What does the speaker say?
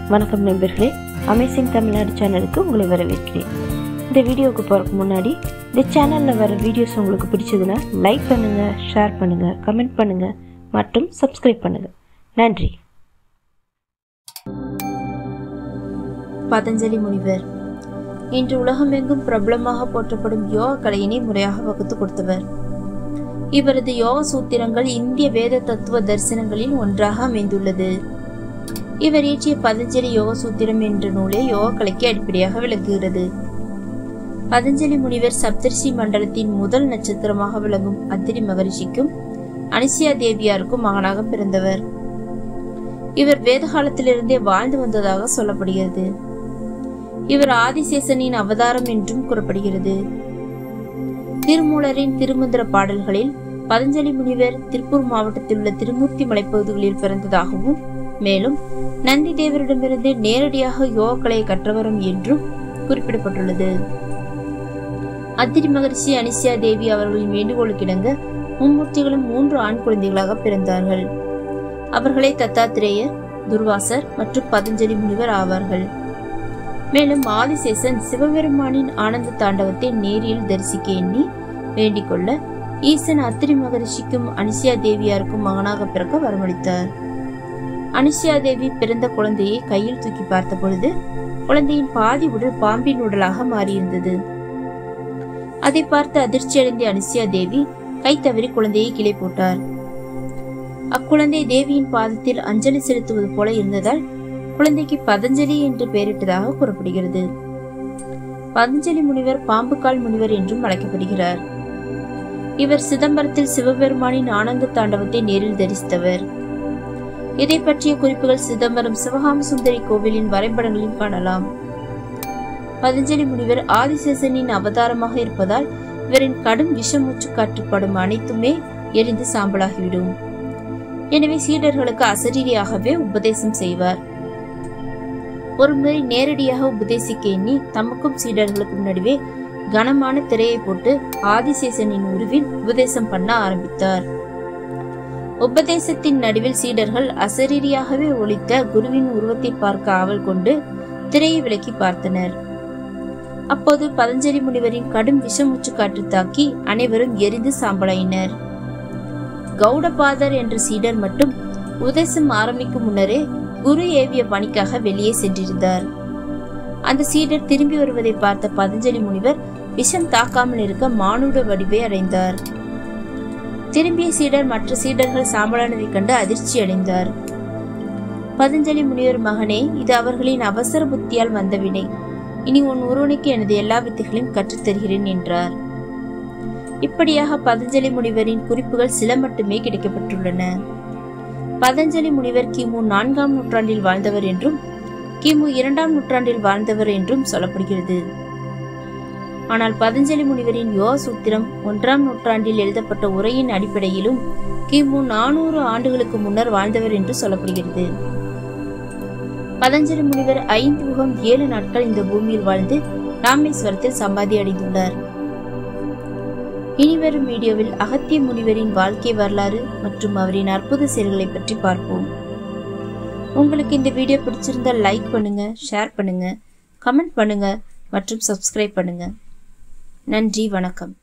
வணக்கம் நண்பர்களே, அமேசிங் தமிழ்நாடு சேனலுக்கு உங்களை வரவேற்கிறேன். இந்த வீடியோவுக்கு போகிறதுக்கு முன்னாடி இந்த சேனலில் வர வீடியோஸ் உங்களுக்கு பிடிச்சதுன்னா லைக் பண்ணுங்கள், ஷேர் பண்ணுங்கள், கமெண்ட் பண்ணுங்கள் மற்றும் சப்ஸ்கிரைப் பண்ணுங்கள். நன்றி. பதஞ்சலி முனிவர் இன்று உலகமெங்கும் பிரபலமாக போற்றப்படும் யோக கலையினை முறையாக வகுத்து கொடுத்தவர். இவரது யோக சூத்திரங்கள் இந்திய வேத தத்துவ தரிசனங்களில் ஒன்றாக அமைந்துள்ளது. இவர் இயற்றிய பதஞ்சலி யோக சூத்திரம் என்ற நூலே யோக கலைக்கு அடிப்படையாக விளங்குகிறது. பதஞ்சலி முனிவர் சப்தர்ஷி மண்டலத்தின் முதல் நட்சத்திரமாக விளங்கும் அத்திரி மகரிஷிக்கும் அனிசியா தேவியாருக்கும் மகனாக பிறந்தவர். இவர் வேத காலத்திலிருந்தே வாழ்ந்து வந்ததாக சொல்லப்படுகிறது. இவர் ஆதிசேஷனின் அவதாரம் என்றும் கூறப்படுகிறது. திருமூலரின் திருமந்திர பாடல்களில் பதஞ்சலி முனிவர் திருப்பூர் மாவட்டத்தில் உள்ள திருமூர்த்தி மலைப்பகுதிகளில் பிறந்ததாகவும், மேலும் நந்தி தேவரிடமிருந்து நேரடியாக யோக கலையை கற்றவரும் என்றும் குறிப்பிடப்பட்டுள்ளது. அத்திரி மகரிஷி, அனிசியா தேவி அவர்களின் வேண்டுகோளுக்கிணங்க மும்மூர்த்திகளும் 3 ஆண் குழந்தைகளாக பிறந்தார்கள். அவர்களே தத்தாத்திரேயர், துர்வாசர் மற்றும் பதஞ்சலி முனிவர் ஆவார்கள். மேலும் ஆதிசேஷன் சிவபெருமானின் ஆனந்த தாண்டவத்தை நேரில் தரிசிக்க எண்ணி வேண்டிக் கொள்ள ஈசன் அத்திரி மகரிஷிக்கும் அனிசியா தேவியாருக்கும் மகனாக பிறக்க வரமளித்தார். அனிசியா தேவி பிறந்த குழந்தையை கையில் தூக்கி பார்த்த பொழுது குழந்தையின் பாதி உடல் பாம்பின் உடலாக மாறியிருந்தது. அதை பார்த்து அதிர்ச்சியடைந்த அனிசியா தேவி கை தவறி குழந்தையை கீழே போட்டார். அக்குழந்தை தேவியின் பாதத்தில் அஞ்சலி செலுத்துவது போல இருந்ததால் குழந்தைக்கு பதஞ்சலி என்று பெயரிட்டதாக கூறப்படுகிறது. பதஞ்சலி முனிவர் பாம்புகால் முனிவர் என்றும் அழைக்கப்படுகிறார். இவர் சிதம்பரத்தில் சிவபெருமானின் ஆனந்த தாண்டவத்தை நேரில் தரிசித்தவர். இதை பற்றிய குறிப்புகள் சிதம்பரம் சிவகாம சுந்தரி கோவிலின் வரைபடங்களில் காணலாம். பதஞ்சலி முனிவர் ஆதிசேஷனின் அவதாரமாக இருப்பதால் இவரின் கடும் விஷமூச்சு காற்றப்படும் அனைத்துமே எரிந்து சாம்பலாகிவிடும். எனவே சீடர்களுக்கு அசரீரியாகவே உபதேசம் செய்வார். ஒருமுறை நேரடியாக உபதேசிக்க எண்ணி தமக்கும் சீடர்களுக்கும் நடுவே கனமான திரையை போட்டு ஆதிசேஷனின் உருவில் உபதேசம் பண்ண ஆரம்பித்தார். உபதேசத்தின் நடுவில் சீடர்கள் அசரீரியாகவே ஒலித்த குருவின் உருவத்தை பார்க்க ஆவல் கொண்டு திரையை விலக்கி பார்த்தனர். அப்போது பதஞ்சலி முனிவரின் கடும் விஷமூச்சு காற்று தாக்கி அனைவரும் எரிந்து சாம்பலாயினர். கௌடபாதர் என்ற சீடர் மட்டும் உபதேசம் ஆரம்பிக்கும் முன்னரே குரு ஏவிய பணிக்காக வெளியே சென்றிருந்தார். அந்த சீடர் திரும்பி வருவதை பார்த்த பதஞ்சலி முனிவர் விஷம் தாக்காமல் இருக்க மானுட வடிவை அடைந்தார். திரும்பிய சீடர் மற்ற சீடர்கள் சாம்பலானதை கண்டு அதிர்ச்சி அடைந்தார். பதஞ்சலி முனிவர், மகனே, இது அவர்களின் அவசர புத்தியால் வந்த வினை. இனி உன் ஒருவனுக்கு எனது எல்லா வித்தைகளையும் கற்றுத்தருகிறேன் என்றார். இப்படியாக பதஞ்சலி முனிவரின் குறிப்புகள் சில மட்டுமே கிடைக்கப்பட்டுள்ளன. பதஞ்சலி முனிவர் கிமு 4ஆம் நூற்றாண்டில் வாழ்ந்தவர் என்றும் கிமு 2ஆம் நூற்றாண்டில் வாழ்ந்தவர் என்றும் சொல்லப்படுகிறது. ஆனால் பதஞ்சலி முனிவரின் யோக சூத்திரம் 1ஆம் நூற்றாண்டில் எழுதப்பட்ட உரையின் அடிப்படையிலும் கிமு 400 ஆண்டுகளுக்கு முன்னர் வாழ்ந்தவர் என்று சொல்லப்படுகிறது. பதஞ்சலி முனிவர் 5 யுகம் 7 நாட்கள் இந்த பூமியில் வாழ்ந்து ராமேஸ்வரத்தில் சமாதி அடைந்துள்ளார். இனிவரும் வீடியோவில் அகத்திய முனிவரின் வாழ்க்கை வரலாறு மற்றும் அவரின் அற்புத செயல்களை பற்றி பார்ப்போம். உங்களுக்கு இந்த வீடியோ பிடிச்சிருந்தால் லைக் பண்ணுங்க, ஷேர் பண்ணுங்க, கமெண்ட் பண்ணுங்க மற்றும் சப்ஸ்கிரைப் பண்ணுங்க. நன்றி, வணக்கம்.